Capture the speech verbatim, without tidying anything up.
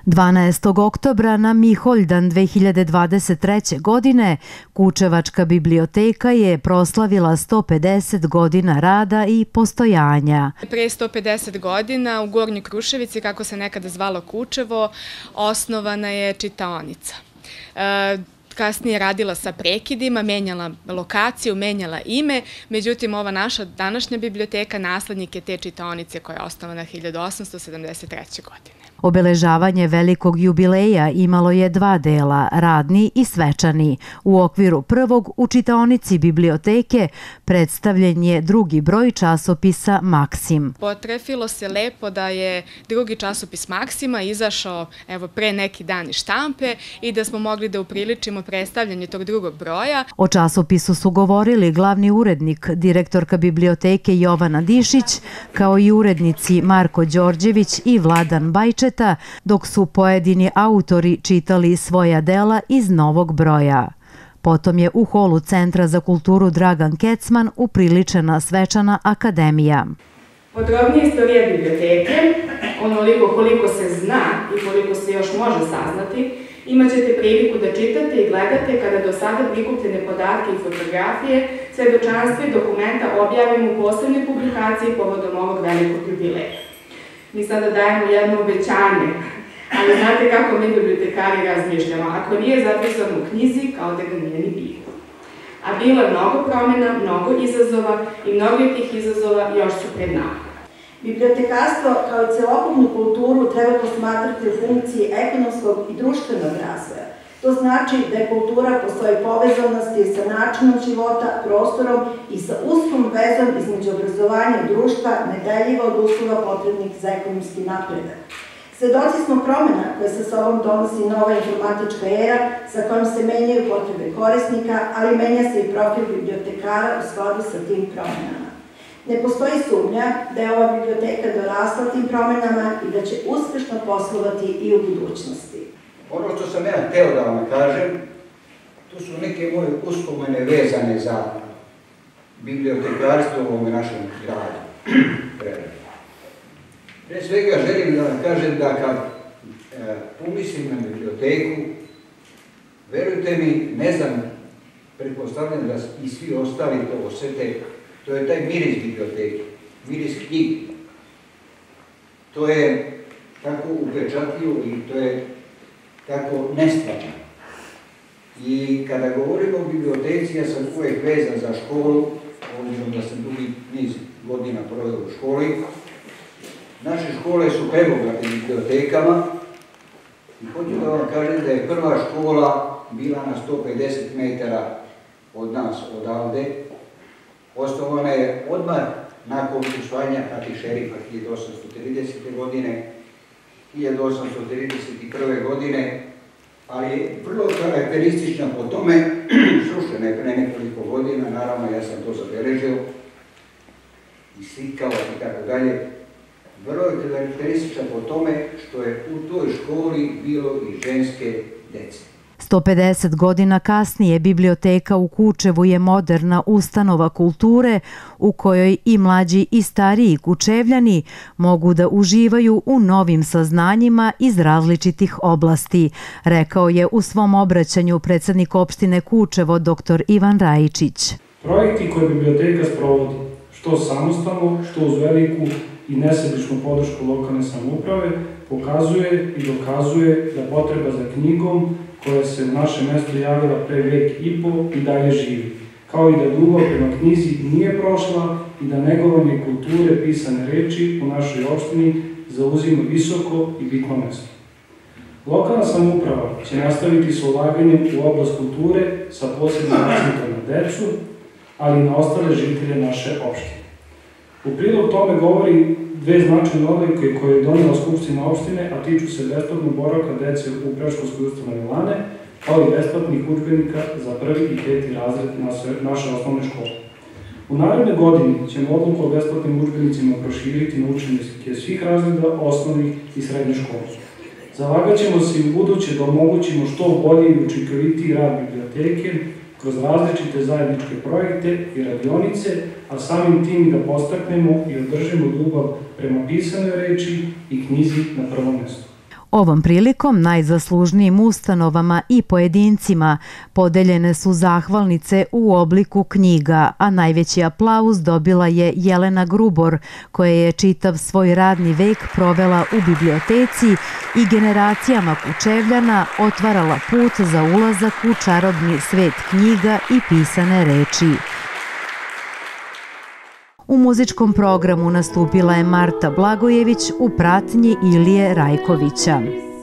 dvanaestog oktobra na Miholjdan dve hiljade dvadeset treće. godine Kučevačka biblioteka je proslavila sto pedeset godina rada i postojanja. Pre sto pedeset godina u Gornjoj Kruševici, kako se nekada zvalo Kučevo, osnovana je čitaonica. Kasnije radila sa prekidima, menjala lokaciju, menjala ime, međutim ova naša današnja biblioteka naslednik je te čitaonice koja je osnovana hiljadu osamsto sedamdeset treće. godine. Obeležavanje velikog jubileja imalo je dva dela, radni i svečani. U okviru prvog u čitaonici biblioteke predstavljen je drugi broj časopisa Maksim. Potrefilo se lepo da je drugi časopis Maksima izašao evo pre neki dan iz štampe i da smo mogli da upriličimo predstavljanje tog drugog broja. O časopisu su govorili glavni urednik, direktorka biblioteke Jovana Dišić, kao i urednici Marko Đorđević i Vladan Bajčet, dok su pojedini autori čitali svoja dela iz novog broja. Potom je u holu Centra za kulturu Dragan Kecman upriličena svečana akademija. Podrobnija istorija biblioteke, onoliko koliko se zna i koliko se još može saznati, imat ćete priliku da čitate i gledate kada do sada prikupljene podatke i fotografije, svedočanstva i dokumenta objavimo u posebnoj publikaciji povodom ovog velikog jubileja. Mi sada dajemo jedno obećanje, ali znate kako mi bibliotekari razmišljamo. Ako nije zapisano u knjizi, kao da ga nije ni bilo. A bilo je mnogo promjena, mnogo izazova i mnogi od tih izazova još su pred nama. Bibliotekarstvo kao i celokupnu kulturu treba posmatrati u funkciji ekonomskog i društvenog razvoja. To znači da je kultura po svojoj povezanosti sa načinom života, prostorom i sa uskom vezom između obrazovanja i društva nedeljiva od uslova potrebnih za ekonomski napredak. Svedoci smo promjena koje sa sobom donosi nova informatička era sa kojom se menjaju potrebe korisnika, ali menja se i profil bibliotekara u skladu sa tim promjenama. Ne postoji sumnja da je ova biblioteka dorasla tim promjenama i da će uspešno poslovati i u budućnosti. Ono što sam ja hteo da vam kažem, to su neke moje uspomene vezane za bibliotekarstvo u ovom našem gradu. Pre svega želim da vam kažem da kad e, pomislim na biblioteku, verujte mi, ne znam, pretpostavljam da i svi ostali to osete, to je taj miris biblioteke, miris knjige. To je tako upečatljivo i to je tako nestvarno. I kada govorimo o biblioteci, ja sam uvek vezan za školu, obzirom da sam dugi niz godina proveo u školi. Naše škole su prebogate bibliotekama i hoću da vam kažem da je prva škola bila na sto pedeset metara od nas, odavde. Osnovana je odmah nakon usvajanja Hati šerifa hiljadu osamsto tridesete. godine, hiljadu osamsto trideset prve. godine, ali je vrlo karakteristična po tome, srušena je pre nekoliko godina, naravno ja sam to zabeležio i slikao i tako dalje. Vrlo je karakteristična po tome što je u toj školi bilo i ženske dece. sto pedeset godina kasnije biblioteka u Kučevu je moderna ustanova kulture u kojoj i mlađi i stariji Kučevljani mogu da uživaju u novim saznanjima iz različitih oblasti, rekao je u svom obraćanju predsednik opštine Kučevo dr Ivan Rajičić. Projekti koje biblioteka sprovodi, što samostalno, što uz veliku i nesebičnu podršku lokalne samouprave, pokazuje i dokazuje da potreba za knjigom koja se u našem mestu javila pre vek i po i dalje živi, kao i da ljubav prema knjizi nije prošla i da negovanje kulture pisane reči u našoj opštini zauzima visoko i bitno mesto. Lokalna samouprava će nastaviti sa ulaganjem u oblast kulture sa posebnim akcentom na decu, ali i na ostale žitelje naše opštine. U prilog tome govori dve značajne odluke koje je donela Skupština opštine, a tiču se besplatnog boravka dece u predškolskoj ustanovi Lane, kao i besplatnih udžbenika za prvi i peti razred naše osnovne škole. U narednoj godini ćemo odluku o besplatnim udžbenicima proširiti na učenike svih razreda osnovnih i srednje škole. Zalagat ćemo se i u buduće da omogućimo što bolji i učinkovitiji rad biblioteke kroz različite zajedničke projekte i radionice, a samim tim da postaknemo i održimo ljubav prema pisanoj reči i knjizi na prvom mestu. Ovom prilikom najzaslužnijim ustanovama i pojedincima podeljene su zahvalnice u obliku knjiga, a najveći aplauz dobila je Jelena Grubor, koja je čitav svoj radni vek provela u biblioteci i generacijama Kučevljana otvarala put za ulazak u čarobni svet knjiga i pisane reči. U muzičkom programu nastupila je Marta Blagojević u pratnji Ilije Rajkovića.